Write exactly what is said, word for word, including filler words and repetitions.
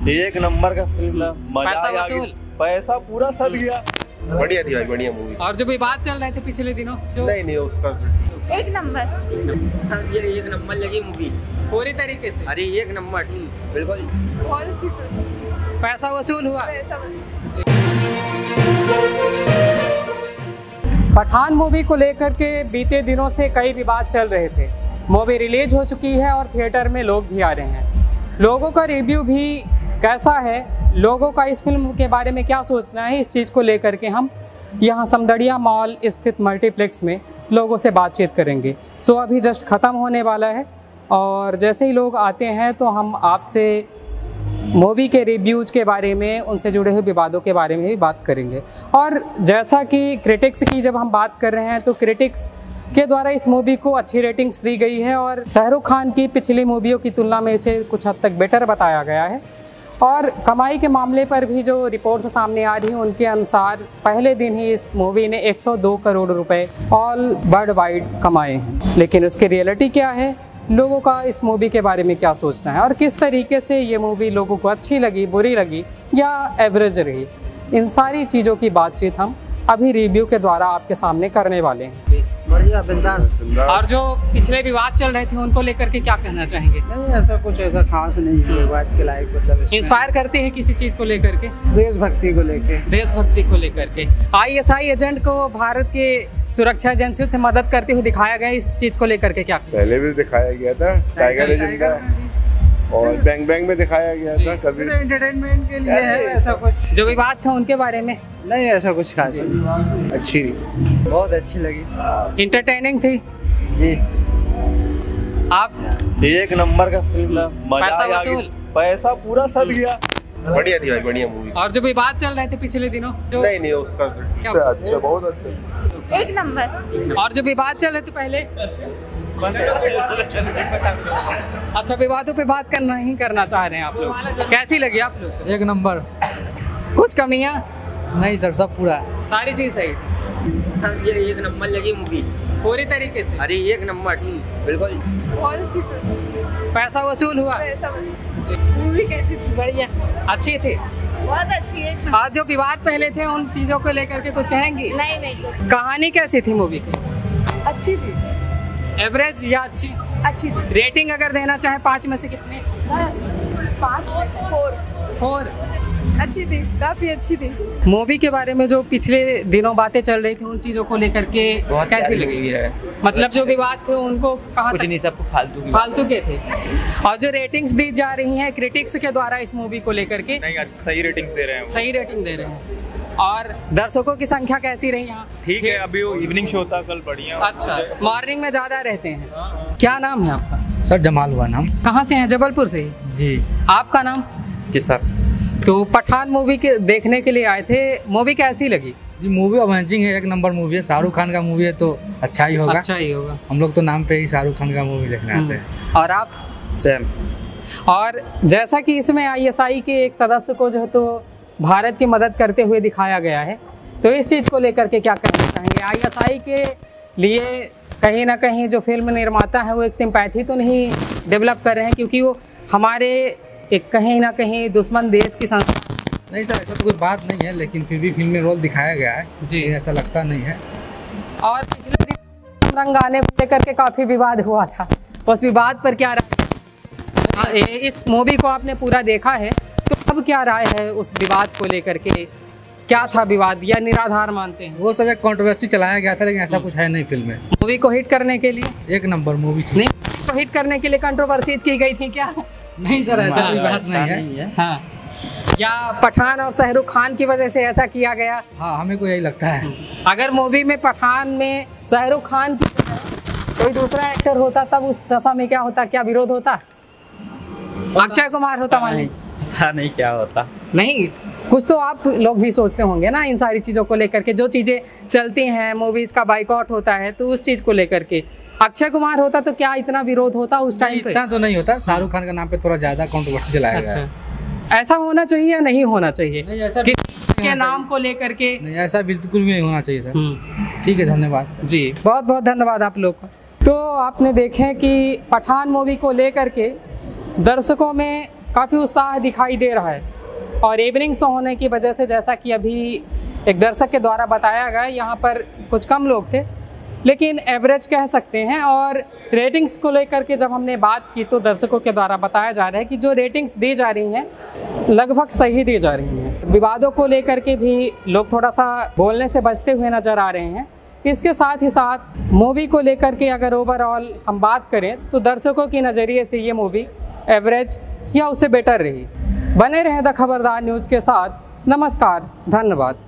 एक नंबर का फिल्म, मजा पैसा आ वसूल, गया, पैसा पूरा सद गया। बढ़िया थी भाई, बढ़िया मूवी। और जो विवाद चल रहे थे पिछले दिनों जो नहीं नहीं उसका एक नंबर, ये एक नंबर लगी मूवी पूरी तरीके से। अरे एक नंबर बिल्कुल बहुत अच्छी फिल्म, पैसा वसूल हुआ। पैसा वसूल। पठान मूवी को लेकर के बीते दिनों से कई विवाद चल रहे थे। मूवी रिलीज हो चुकी है और थिएटर में लोग भी आ रहे हैं। लोगों का रिव्यू भी कैसा है, लोगों का इस फिल्म के बारे में क्या सोचना है, इस चीज़ को लेकर के हम यहाँ समदड़िया मॉल स्थित मल्टीप्लेक्स में लोगों से बातचीत करेंगे। सो अभी जस्ट ख़त्म होने वाला है और जैसे ही लोग आते हैं तो हम आपसे मूवी के रिव्यूज़ के बारे में, उनसे जुड़े हुए विवादों के बारे में भी बात करेंगे। और जैसा कि क्रिटिक्स की जब हम बात कर रहे हैं तो क्रिटिक्स के द्वारा इस मूवी को अच्छी रेटिंग्स दी गई है और शाहरुख खान की पिछली मूवियों की तुलना में इसे कुछ हद तक बेटर बताया गया है। और कमाई के मामले पर भी जो रिपोर्ट्स सामने आ रही हैं उनके अनुसार पहले दिन ही इस मूवी ने एक सौ दो करोड़ रुपए ऑल वर्ल्ड वाइड कमाए हैं। लेकिन उसकी रियलिटी क्या है, लोगों का इस मूवी के बारे में क्या सोचना है और किस तरीके से ये मूवी लोगों को अच्छी लगी, बुरी लगी या एवरेज रही, इन सारी चीज़ों की बातचीत हम अभी रिव्यू के द्वारा आपके सामने करने वाले हैं। बढ़िया बिंदास। और जो पिछले विवाद चल रहे थे उनको लेकर के क्या कहना चाहेंगे? नहीं ऐसा कुछ ऐसा खास नहीं है विवाद के लायक, मतलब इंस्पायर करते हैं किसी चीज़ को लेकर के, देशभक्ति को लेके देशभक्ति को लेकर के आईएसआई एजेंट को भारत के सुरक्षा एजेंसियों से मदद करते हुए दिखाया गया। इस चीज़ को लेकर के क्या? पहले भी दिखाया गया था टाइगर एजेंट का और बैंग बैंग में दिखाया गया था। कभी तो एंटरटेनमेंट के लिए है, ऐसा कुछ जो विवाद था उनके बारे में नहीं, ऐसा कुछ खास नहीं। अच्छी थी, बहुत अच्छी लगी, इंटरटेनिंग थी जी। आप एक नंबर का फिल्म, मजा पैसा आ गया, वसूल, पैसा पूरा सद गया। बढ़िया थी भाई, बढ़िया मूवी। और जो विवाद चल रहे थे पिछले दिनों जो नहीं नहीं उसका अच्छा अच्छा बहुत अच्छा। एक नंबर, और जो विवाद चल रहे थे पहले, अच्छा विवादों पे बात करना ही करना चाह रहे हैं आप लोग। कैसी लगी आप लोग? एक नंबर। कुछ कमियां? नहीं सर, सब पूरा सारी चीज सही थी, ये एक नंबर लगी मूवी पूरी तरीके से। अरे एक नंबर बिल्कुल बहुत अच्छी फिल्म, पैसा वसूल हुआ। पैसा वसूल। मूवी कैसी थी? बढ़िया, अच्छी थी, बहुत अच्छी है। आज जो विवाद पहले थे उन चीजों को लेकर के कुछ कहेंगी? नहीं नहीं कुछ। कहानी कैसी थी मूवी की? अच्छी थी, एवरेज या अच्छी? अच्छी थी। रेटिंग अगर देना चाहे पाँच में से कितने? बस पाँच में से फोर। फोर। अच्छी थी, काफी अच्छी थी। मूवी के बारे में जो पिछले दिनों बातें चल रही थी उन चीजों को लेकर के बहुत कैसी लगी है? मतलब जो विवाद थे उनको कहाँ कुछ नहीं, सब फालतू की फालतू के थे। और जो रेटिंग्स दी जा रही हैं क्रिटिक्स के द्वारा इस मूवी को लेकर के, नहीं सही रेटिंग्स दे रहे हैं, सही रेटिंग दे रहे हैं। और दर्शकों की संख्या कैसी रही यहाँ? ठीक है, अभी वो इवनिंग शो था कल, बढ़िया। अच्छा, मॉर्निंग में ज्यादा रहते हैं। क्या नाम है आपका? सर जमाल हुआ नाम। कहाँ से हैं? जबलपुर से ही जी। आपका नाम? जी सर। तो पठान मूवी के देखने के लिए आए थे, मूवी कैसी लगी? जी मूवी अमेजिंग है, एक नंबर मूवी है। शाहरुख खान का मूवी है तो अच्छा ही होगा। अच्छा ही होगा। हम लोग तो नाम पे ही शाहरुख खान का मूवी देखने आते हैं। और आप? सेम। और जैसा कि इसमें आईएसआई के एक सदस्य को जो है तो भारत की मदद करते हुए दिखाया गया है, तो इस चीज़ को लेकर के क्या कहना चाहेंगे? आईएसआई के लिए कहीं ना कहीं जो फिल्म निर्माता है वो एक सिंपैथी तो नहीं डेवलप कर रहे हैं, क्योंकि वो हमारे एक कहीं ना कहीं दुश्मन देश की संस्था। नहीं सर, ऐसा तो कोई बात नहीं है, लेकिन फिर भी फिल्म में रोल दिखाया गया है जी, ऐसा लगता नहीं है। और पिछले दिन रंग आने को लेकर के काफ़ी विवाद हुआ था, उस विवाद पर क्या राय? इस मूवी को आपने पूरा देखा है तो अब क्या राय है उस विवाद को लेकर के? क्या था विवाद या निराधार मानते हैं? वो सब एक कंट्रोवर्सी चलाया गया था, लेकिन ऐसा कुछ है नहीं फिल्म में। मूवी को हिट करने के लिए एक नंबर मूवी थी। नहीं, तो हिट करने के लिए कंट्रोवर्सीज की गई थी क्या? नहीं सर, ऐसा कोई बात नहीं है। हाँ, या पठान और शाहरुख खान की वजह से ऐसा किया गया? हाँ, हमें को यही लगता है। अगर मूवी में पठान में शाहरुख खान की कोई दूसरा एक्टर होता तब उस दशा में क्या होता? क्या विरोध होता? अक्षय कुमार होता? मान पता नहीं क्या होता। नहीं, कुछ तो आप लोग भी सोचते होंगे ना इन सारी चीज़ों को लेकर के। जो चीज़ें चलती हैं, मूवीज़ का बाइकआउट होता है, तो उस चीज़ को लेकर के अक्षय कुमार होता तो क्या इतना विरोध होता उस टाइम पे? इतना तो नहीं होता। शाहरुख खान का नाम पे थोड़ा ज़्यादा कंट्रोवर्सी चलाया गया है। अच्छा, ऐसा होना चाहिए या नहीं होना चाहिए? नहीं, ऐसा के नाम को लेकर के नहीं, ऐसा बिल्कुल भी नहीं होना चाहिए सर। ठीक है, धन्यवाद जी, बहुत बहुत धन्यवाद आप लोग का। तो आपने देखें कि पठान मूवी को लेकर के दर्शकों में काफ़ी उत्साह दिखाई दे रहा है। और इवनिंग शो होने की वजह से, जैसा कि अभी एक दर्शक के द्वारा बताया गया, यहाँ पर कुछ कम लोग थे, लेकिन एवरेज कह सकते हैं। और रेटिंग्स को लेकर के जब हमने बात की तो दर्शकों के द्वारा बताया जा रहा है कि जो रेटिंग्स दी जा रही हैं लगभग सही दी जा रही हैं। विवादों को लेकर के भी लोग थोड़ा सा बोलने से बचते हुए नज़र आ रहे हैं। इसके साथ ही साथ मूवी को लेकर के अगर ओवरऑल हम बात करें तो दर्शकों के नज़रिए से ये मूवी एवरेज या उससे बेटर रही। बने रहें द खबरदार न्यूज़ के साथ। नमस्कार, धन्यवाद।